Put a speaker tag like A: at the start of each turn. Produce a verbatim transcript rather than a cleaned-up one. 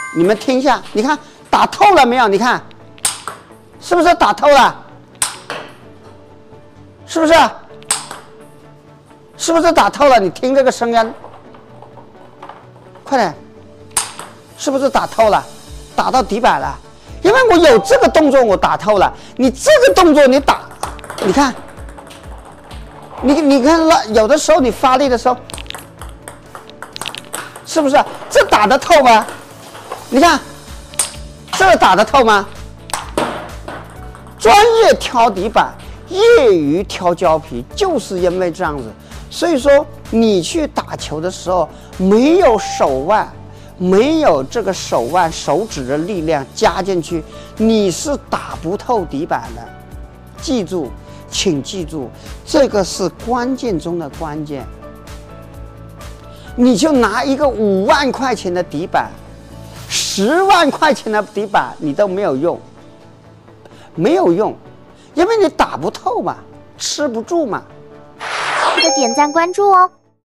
A: 你们听一下，你看打透了没有？你看，是不是打透了？是不是？是不是打透了？你听这个声音，快点，是不是打透了？打到底板了，因为我有这个动作，我打透了。你这个动作你打，你看，你你看了，有的时候你发力的时候，是不是这打得透吗？你看，这打得透吗？专业挑底板，业余挑胶皮，就是因为这样子。所以说，你去打球的时候，没有手腕，没有这个手腕手指的力量加进去，你是打不透底板的。记住，请记住，这个是关键中的关键。你就拿一个五万块钱的底板，十万块钱的底板，你都没有用，没有用，因为你打不透嘛，吃不住嘛。
B: 记得点赞关注哦。